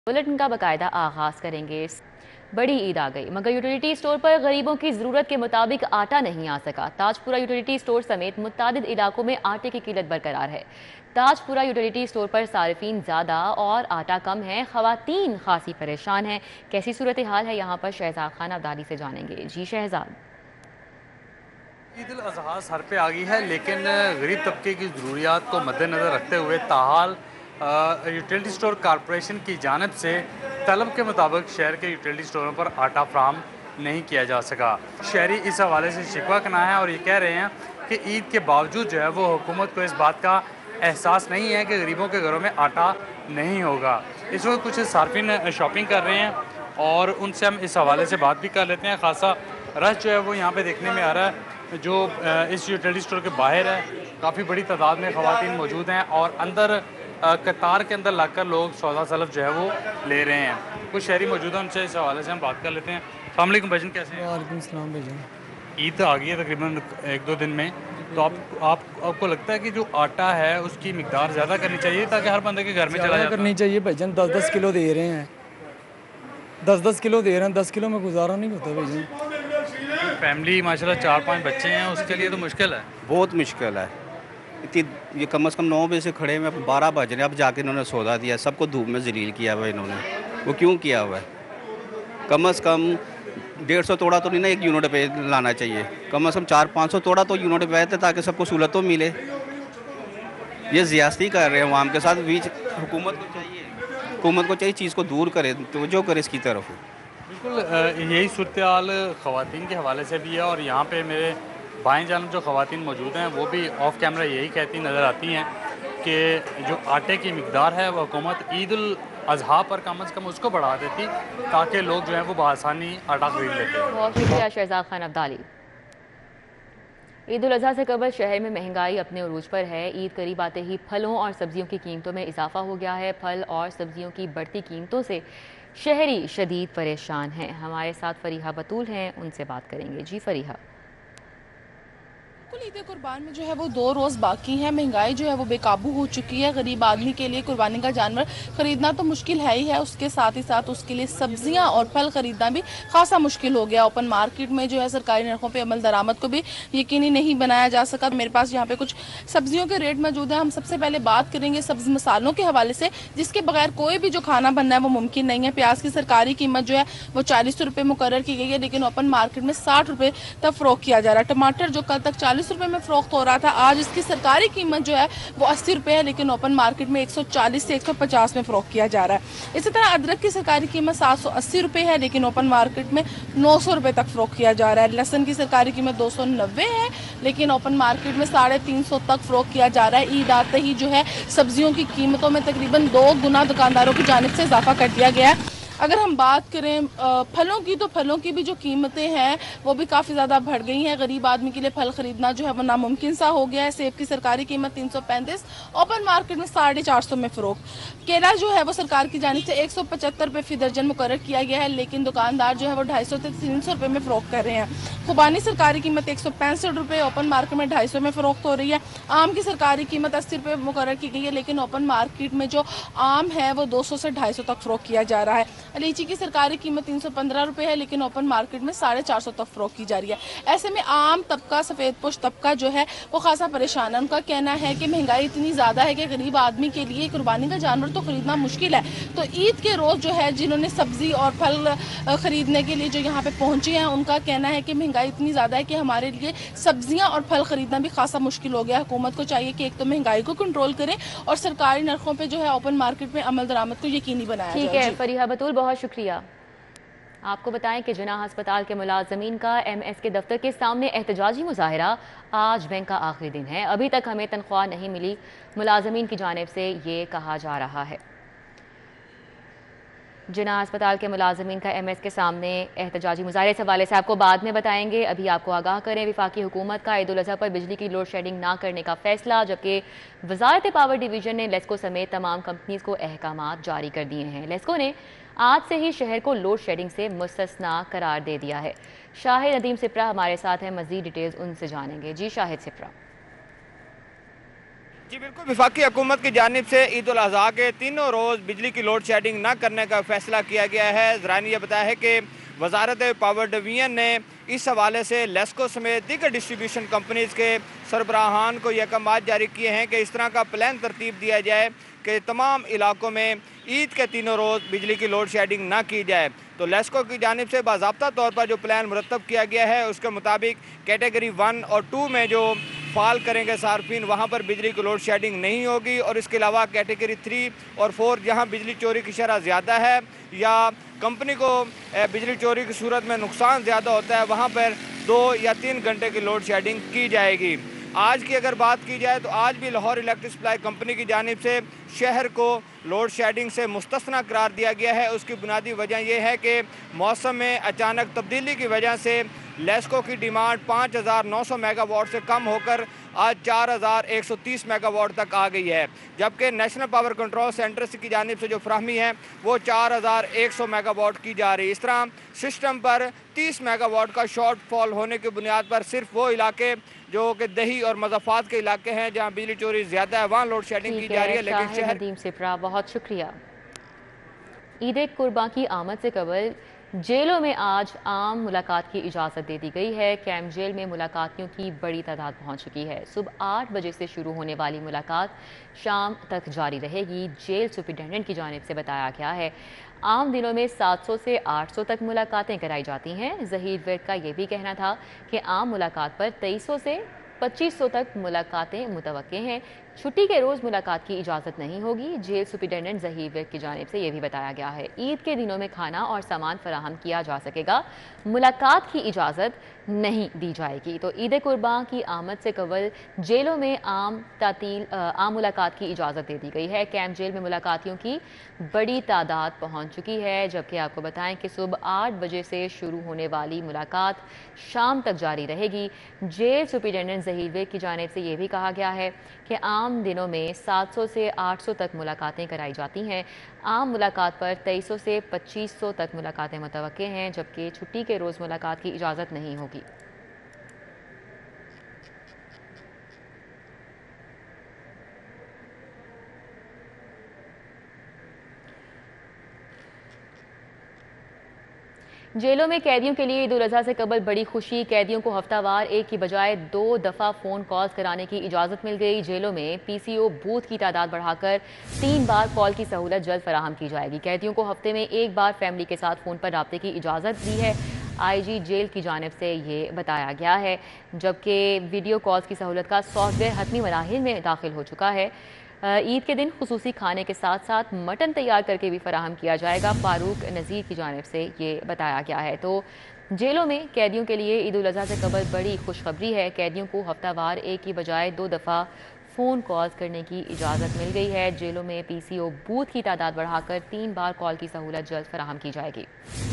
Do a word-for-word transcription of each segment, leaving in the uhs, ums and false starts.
Bulletin का बाकायदा आगाज़ करेंगे। बड़ी ईद आ गई मगर यूटिलिटी स्टोर पर गरीबों की ज़रूरत के मुताबिक आटा नहीं आ सका। ताजपुरा यूटिलिटी स्टोर समेत मुतादिद इलाकों में आटे की किल्लत बरकरार है। ताजपुरा यूटिलिटी स्टोर पर सारिफीन ज़्यादा और आटा कम है। ख़वातीन खासी परेशान हैं। कैसी सूरत हाल है यहाँ पर, शहजाद खान अब्दाली से जानेंगे। जी शहजाद। ईद उल अज़हा सर पे आ गई है, लेकिन गरीब तबके की ज़रूरियात को मद्देनज़र रखते हुए ताहाल यूटिलिटी स्टोर कॉरपोरेशन की जानिब से तलब के मुताबिक शहर के यूटिलिटी स्टोरों पर आटा फ्राहम नहीं किया जा सका। शहरी इस हवाले से शिकवा करना है और ये कह रहे हैं कि ईद के बावजूद जो है वो हुकूमत को इस बात का एहसास नहीं है कि गरीबों के घरों में आटा नहीं होगा। इस वक्त कुछ सार्फिन शॉपिंग कर रहे हैं और उनसे हम इस हवाले से बात भी कर लेते हैं। खासा रश जो है वो यहाँ पे देखने में आ रहा है। जो इस यूटिलिटी स्टोर के बाहर है काफ़ी बड़ी तादाद में ख़वातीन मौजूद हैं और अंदर कतार के अंदर लगकर लोग सौदा सलफ जो है वो ले रहे हैं। कुछ शहरी मौजूद हैं, उनसे इस हवाले से हम बात कर लेते हैं। अस्सलाम वालेकुम भाईजान, कैसे हैं? वालेकुम सलाम भाईजान। ईद आ गई है तकरीबन एक दो दिन में, तो आप, आप आपको लगता है कि जो आटा है उसकी मिकदार ज़्यादा करनी चाहिए ताकि हर बंदे के घर में चला जाए? करनी चाहिए भाईजान। दस दस किलो दे रहे हैं, दस दस किलो दे रहे हैं, दस किलो में गुजारा नहीं होता भाईजान। फैमिली माशाल्लाह चार पांच बच्चे हैं, उसके लिए तो मुश्किल है, बहुत मुश्किल है। इतनी ये कम से कम नौ बजे से खड़े में बारह बज रहे हैं, अब जाके इन्होंने सौदा दिया, सबको धूप में जलील किया हुआ इन्होंने। वो क्यों किया हुआ है? कम से कम डेढ़ सौ तोड़ा तो नहीं ना एक यूनिट पे लाना चाहिए, कम से कम चार पाँच सौ तोड़ा तो यूनिट पे आते ताकि सबको सहूलत तो मिले। ये ज़्यादती कर रहे हैं अवाम के साथ। बीच हुकूमत को चाहिए हुकूमत को चाहिए चीज़ को दूर करे, तो जो करे इसकी तरफ। बिल्कुल यही सूरत हाल ख़वातीन के हवाले से भी है और यहाँ पे मेरे बाएं जानब जो ख़वातीन मौजूद हैं वो भी ऑफ कैमरा यही कहती नज़र आती हैं कि जो आटे की मिकदार है वो हुकूमत ईद उल अज़हा पर कम अज़ कम उसको बढ़ा देती ताकि लोग जो है वो बआसानी आटा खरीद लेते हैं। बहुत शुक्रिया शहजाद खान अब्दाली। ईद उल अज़हा से कबल शहर में महंगाई अपने उरूज पर है। ईद करीब आते ही फलों और सब्जियों की कीमतों में इजाफा हो गया है। फल और सब्जियों की बढ़ती कीमतों से शहरी शदीद परेशान हैं। हमारे साथ फरीहा बतूल हैं, उनसे बात करेंगे। जी फरीहा। ईद कुर्बान में जो है वो दो रोज़ बाकी हैं। महंगाई जो है वो बेकाबू हो चुकी है। गरीब आदमी के लिए कुर्बानी का जानवर ख़रीदना तो मुश्किल है ही है, उसके साथ ही साथ उसके लिए सब्जियां और फल ख़रीदना भी खासा मुश्किल हो गया। ओपन मार्केट में जो है सरकारी नरखों पे अमल दरामद को भी यकीनी नहीं बनाया जा सका। मेरे पास यहाँ पे कुछ सब्जियों के रेट मौजूद है। हम सबसे पहले बात करेंगे सब्जी मसालों के हवाले से, जिसके बगैर कोई भी जो खाना बनना है वो मुमकिन नहीं है। प्याज की सरकारी कीमत जो है वो चालीस रुपये मुकर्रर की गई है, लेकिन ओपन मार्केट में साठ रुपये तक फ़रोख्त किया जा रहा है। टमाटर जो कल तक चालीस रुपए में फरोख्त हो रहा था, आज इसकी सरकारी कीमत जो है वो अस्सी रुपए है, लेकिन ओपन मार्केट में एक सौ चालीस से एक सौ पचास में फरोख्त किया जा रहा है। इसी तरह अदरक की सरकारी कीमत सात सौ अस्सी रुपए है, लेकिन ओपन मार्केट में नौ सौ रुपए तक फरोख्त किया जा रहा है। लहसुन की सरकारी कीमत दो सौ नब्बे है, लेकिन ओपन मार्केट में साढ़े तीन सौ तक फरोख्त किया जा रहा है। ईद आते ही जो है सब्जियों की कीमतों में तकरीबन दो गुना दुकानदारों की जानिब से इजाफा कर दिया गया है। अगर हम बात करें फलों की, तो फलों की भी जो कीमतें हैं वो भी काफ़ी ज़्यादा बढ़ गई हैं। गरीब आदमी के लिए फल ख़रीदना जो है वो नामुमकिन सा हो गया है। सेब की सरकारी कीमत तीन सौ पैंतीस, ओपन मार्केट में साढ़े चार सौ में फ़रोख्त। केला जो है वो सरकार की जानिब से एक सौ पचहत्तर रुपये फी दर्जन मुकर्रर किया गया है, लेकिन दुकानदार जो है वो ढाई सौ से तीन सौ रुपये में फ़रोख्त कर रहे हैं। खुबानी सरकारी कीमत एक सौ पैंसठ रुपये, ओपन मार्केट में ढाई सौ में फ़रोख्त हो रही है। आम की सरकारी कीमत अस्सी रुपये मुकर्रर की गई है, लेकिन ओपन मार्केट में जो आम है वो दो सौ से ढाई सौ तक फ़रोख्त किया जा रहा है। लीची की सरकारी कीमत तीन सौ पंद्रह रुपए है, लेकिन ओपन मार्केट में साढ़े चार सौ तक फरोख्त की जा रही है। ऐसे में आम तबका, सफेद पोश तबका जो है वो खासा परेशान है। उनका कहना है कि महंगाई इतनी ज़्यादा है कि गरीब आदमी के लिए कुर्बानी का जानवर तो खरीदना मुश्किल है। तो ईद के रोज़ जो है जिन्होंने सब्जी और फल खरीदने के लिए जो यहाँ पे पहुँचे हैं, उनका कहना है कि महंगाई इतनी ज़्यादा है कि हमारे लिए सब्जियाँ और फल खरीदना भी खासा मुश्किल हो गया। हुकूमत को चाहिए कि एक तो महंगाई को कंट्रोल करें और सरकारी नरखों पर जो है ओपन मार्केट में अमल दरामद को यकीनी बनाया जाए। ठीक है फरीहा बतूल, बहुत शुक्रिया। आपको बताएं कि जिना अस्पताल के मुलाजमीन का एम एस के दफ्तर के सामने एहतजाजी मुजाहरा। आज बैंक का आखिरी दिन है, अभी तक हमें तनख्वाह नहीं मिली, मुलाजमीन की जानिब से ये कहा जा रहा है। जिना अस्पताल के मुलाजमीन का एम एस के सामने एहतजाजी मुजाहरे से हवाले से आपको बाद में बताएंगे। अभी आपको आगाह करें, वफाकी हुकूमत का ईद उल अज़हा पर बिजली की लोड शेडिंग ना करने का फैसला, जबकि वजारत पावर डिवीजन ने लेस्को समेत तमाम कंपनीज को अहकामात जारी कर दिए हैं। लेस्को ने आज से ही शहर को लोड शेडिंग से मुस्तस्ना करार दे दिया है। शाहिद नदीम सिप्रा हमारे साथ हैं, मजीद डिटेल्स उनसे जानेंगे। जी शाहिद सिप्रा। जी बिल्कुल, वफाकी हुकूमत की जानिब से ईद उल अज़हा के तीनों रोज़ बिजली की लोड शेडिंग न करने का फैसला किया गया है। ज़रा ने यह बताया है कि वजारत पावर डिवीजन ने इस हवाले से लेस्को समेत दीगर डिस्ट्रीब्यूशन कंपनीज़ के सरबराहान को यह अहकामात जारी किए हैं कि इस तरह का प्लान तरतीब दिया जाए कि तमाम इलाकों में ईद के तीनों रोज़ बिजली की लोड शेडिंग ना की जाए। तो लेस्को की जानिब से बाज़ाब्ता तौर पर जो प्लान मुरतब किया गया है उसके मुताबिक कैटेगरी वन और टू में जो फाल करेंगे सार्फिन वहाँ पर बिजली की लोड शेडिंग नहीं होगी, और इसके अलावा कैटेगरी थ्री और फोर जहाँ बिजली चोरी की शरह ज़्यादा है या कंपनी को बिजली चोरी की सूरत में नुकसान ज़्यादा होता है वहाँ पर दो या तीन घंटे की लोड शेडिंग की जाएगी। आज की अगर बात की जाए तो आज भी लाहौर इलेक्ट्रिक सप्लाई कंपनी की जानिब से शहर को लोड शेडिंग से मुस्तस्ना करार दिया गया है। उसकी बुनियादी वजह यह है कि मौसम में अचानक तब्दीली की वजह से लेस्को की डिमांड पाँच हज़ार नौ सौ मेगावाट से कम होकर आज चार हज़ार एक सौ तीस मेगावाट तक आ गई है, जबकि नेशनल पावर कंट्रोल सेंटर की जानिब से जो फ्राहमी है वो चार हज़ार एक सौ मेगावाट की जा रही है। इस तरह सिस्टम पर तीस मेगावाट का शॉर्टफॉल होने की बुनियाद पर सिर्फ वो इलाके जो कि दही और मज़ाफ़ात के इलाके हैं जहाँ बिजली चोरी ज़्यादा है वहाँ लोड शेडिंग की जा रही है। लेकिन शहर नदीम सिप्रा, बहुत शुक्रिया। ईद कुर्बान की आमद से कबल जेलों में आज आम मुलाकात की इजाज़त दे दी गई है। कैंप जेल में मुलाकातियों की बड़ी तादाद पहुंच चुकी है। सुबह आठ बजे से शुरू होने वाली मुलाकात शाम तक जारी रहेगी। जेल सुपरिटेंडेंट की जानिब से बताया गया है आम दिनों में सात सौ से आठ सौ तक मुलाकातें कराई जाती हैं। ज़हीर विर्क का यह भी कहना था कि आम मुलाकात पर तेईस सौ से पच्चीस सौ तक मुलाकातें मुतवक्के हैं। छुट्टी के रोज़ मुलाकात की इजाज़त नहीं होगी। जेल सुपरिटेंडेंट ज़हीर विर्क की जानिब से यह भी बताया गया है ईद के दिनों में खाना और सामान फराहम किया जा सकेगा, मुलाकात की इजाज़त नहीं दी जाएगी। तो ईद कुर्बान की आमद से कबल जेलों में आम तातील आम मुलाकात की इजाज़त दे दी गई है। कैंप जेल में मुलाकातियों की बड़ी तादाद पहुंच चुकी है, जबकि आपको बताएं कि सुबह आठ बजे से शुरू होने वाली मुलाकात शाम तक जारी रहेगी। जेल सुपरिटेंडेंट ज़हीर विर्क की जानिब से यह भी कहा गया है कि आम दिनों में सात सौ से आठ सौ तक मुलाकातें कराई जाती हैं। आम मुलाकात पर तेईस सौ से पच्चीस सौ तक मुलाकातें मुतवक्के हैं, जबकि छुट्टी के रोज़ मुलाकात की इजाज़त नहीं होगी। जेलों में कैदियों के लिए ईद उल अज़हा से कबल बड़ी खुशी। कैदियों को हफ्तावार एक की बजाय दो दफ़ा फ़ोन कॉल्स कराने की इजाज़त मिल गई। जेलों में पीसीओ बूथ की तादाद बढ़ाकर तीन बार कॉल की सहूलत जल्द फराहम की जाएगी। कैदियों को हफ्ते में एक बार फैमिली के साथ फ़ोन पर रब्ते की इजाज़त दी है। आईजी जेल की जानिब से ये बताया गया है, जबकि वीडियो कॉल्स की सहूलत का सॉफ्टवेयर हतमी मराहिल में दाखिल हो चुका है। ईद के दिन खुसूसी खाने के साथ साथ मटन तैयार करके भी फराहम किया जाएगा। फारूक नज़ीर की जानिब से ये बताया गया है। तो जेलों में कैदियों के लिए ईद उल अज़हा से कबल बड़ी खुशखबरी है। कैदियों को हफ्तावार एक की बजाय दो दफ़ा फ़ोन कॉल्स करने की इजाज़त मिल गई है। जेलों में पीसीओ बूथ की तादाद बढ़ाकर तीन बार कॉल की सहूलत जल्द फराहम की जाएगी।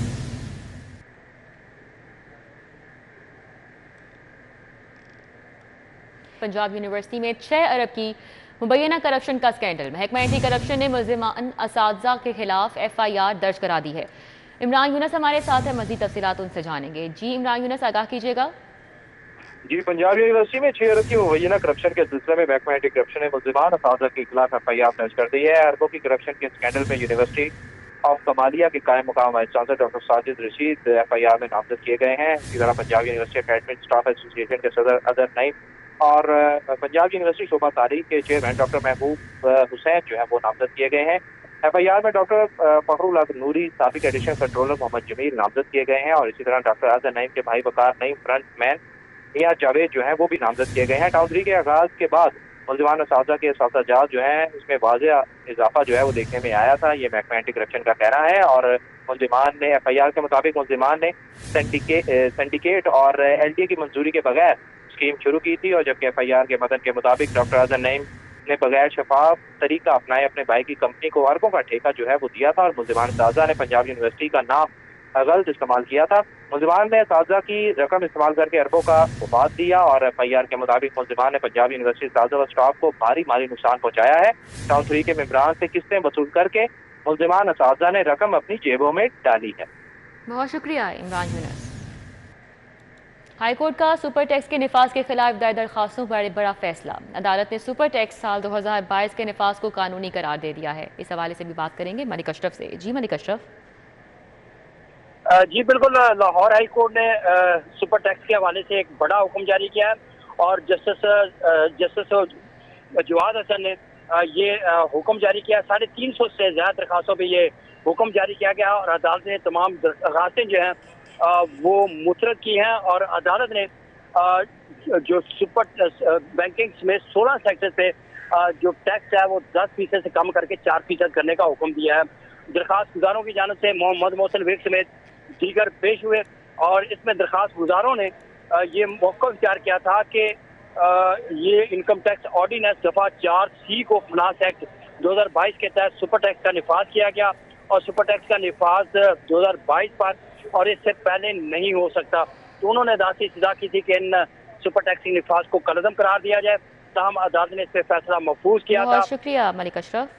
पंजाब यूनिवर्सिटी में छह अरब की मुबैना करप्शन का स्कैंडल। महकमा एंटी करप्शन ने मुल्ज़िमान असातिज़ा के खिलाफ एफ आई आर दर्ज करा दी है। इमरान यूनस हमारे साथ है, मज़ीद तफसीलात उनसे जानेंगे। जी इमरान यूनस, आगाह कीजिएगा। जी, पंजाब यूनिवर्सिटी में छह अरब की मुबैना करप्शन के सिलसिले में महकमा एंटी करप्शन ने मुल्ज़िमान असातिज़ा के खिलाफ एफ आई आर दर्ज कर दी है। अरबों की करप्शन के स्कैंडल में यूनिवर्सिटी ऑफ कमालिया के कायम मुकाम vice chancellor doctor Sajid Rashid F I R में नामजद किए गए हैं। इसी तरह Punjab university academic staff association के सदर अदर नईम और पंजाब यूनिवर्सिटी शोबा तारीख के चेयरमैन डॉक्टर महबूब हुसैन जो है वो नामजद किए गए हैं। एफ आई आर में डॉक्टर फखरुल हक नूरी, साबिक एडिशनल कंट्रोलर मोहम्मद जमील नामजद किए गए हैं, और इसी तरह डॉक्टर अदर नईम के भाई वकार नईम फ्रंटमैन मियां जावेद जो है वो भी नामजद किए गए हैं। टाउन थ्री के आगाज के बाद मुल्ज़िमान असातिज़ा के साजात जो है इसमें वाज़ेह इजाफा जो है वो देखने में आया था, ये महकमा एंटी करप्शन का कहना है। और मुल्ज़िमान ने एफ आई आर के मुताबिक मुल्ज़िमान ने सिंडिकेट और एल डी ए की मंजूरी के बगैर स्कीम शुरू की थी, और जबकि एफ आई आर के मतन के मुताबिक डॉक्टर अज़हर नईम ने बगैर शफाफ तरीका अपनाए अपने भाई की कंपनी को अरबों का ठेका जो है वो दिया था, और मुल्ज़िमान असातिज़ा ने पंजाब यूनिवर्सिटी का नाम गलत इस्तेमाल किया था। मुल्ज़िमान ने असातिज़ा की रकम इस्तेमाल करके अरबों का मुफाद दिया, और एफ आई आर के मुताबिक मुल्ज़िमान ने पंजाब यूनिवर्सिटी असातिज़ा व स्टाफ को भारी माली नुकसान पहुंचाया है। टाउन थ्री के मेंबरान से किस्तें वसूल करके मुल्ज़िमान असातिज़ा ने रकम अपनी जेबों में डाली है। बहुत शुक्रिया इमरान यूनस। हाईकोर्ट का सुपर टैक्स के निफाज के खिलाफ दायर दरखास्तों पर बड़ा फैसला। अदालत ने सुपर टैक्स साल दो हज़ार बाईस के निफाज को कानूनी करार दे दिया है। इस हवाले से भी बात करेंगे मलिक अशरफ से। जी मलिक अशरफ। जी बिल्कुल, लाहौर हाई कोर्ट ने सुपर टैक्स के हवाले से एक बड़ा हुक्म जारी किया है और जस्टिस जस्टिस जवाद हसन ने ये हुक्म जारी किया। साढ़े तीन सौ से ज्यादा दरखास्तों पे ये हुक्म जारी किया गया और अदालत ने तमाम दरखास्तें जो हैं वो मुस्तरद की हैं और अदालत ने जो सुपर बैंकिंग समेत सोलह सेक्टर पे जो टैक्स है वो दस फीसद से कम करके चार फीसद करने का हुक्म दिया है। दरखास्त गुजारों की जानिब से मोहम्मद मोहसिन बेग समेत दीगर पेश हुए और इसमें दरखास्त गुजारों ने ये मौका विचार किया था कि ये इनकम टैक्स ऑर्डिनेंस दफा चार सी को फिनांस एक्ट दो हज़ार बाईस के तहत सुपर टैक्स का निफाज किया गया और सुपर टैक्स का निफाज दो हज़ार बाईस पर और इससे पहले नहीं हो सकता। तो उन्होंने अदालत से सजा की थी कि इन सुपर टैक्स के निफाज को कलअदम करार दिया जाए। ताहम अदालत ने इस पर फैसला महफूज किया था। बहुत शुक्रिया मलिक अशरफ।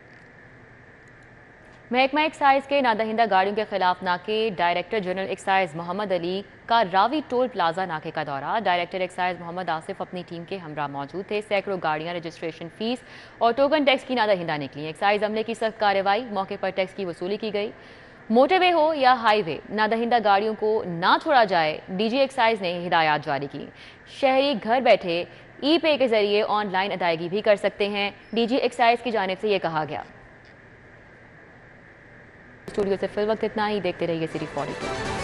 महकमा एक्साइज के नादहिंदा गाड़ियों के खिलाफ नाके director general excise Mohammad Ali का रावी टोल प्लाजा नाके का दौरा। डायरेक्टर एक्साइज मोहम्मद आसिफ अपनी टीम के हमरा मौजूद थे। सैकड़ों गाड़ियां रजिस्ट्रेशन फीस और टोकन टैक्स की नादहिंदा निकली। एक्साइज अमले की सख्त कार्रवाई, मौके पर टैक्स की वसूली की गई। मोटरवे हो या हाईवे, नादहिंदा गाड़ियों को ना छोड़ा जाए, डीजी एक्साइज ने हिदायत जारी की। शहरी घर बैठे ई पे के जरिए ऑनलाइन अदायगी भी कर सकते हैं। डीजी एक्साइज की जानिब से यह कहा गया। स्टूडियो से फिल वक्त इतना ही। देखते रहिए सिटी चौवालीस।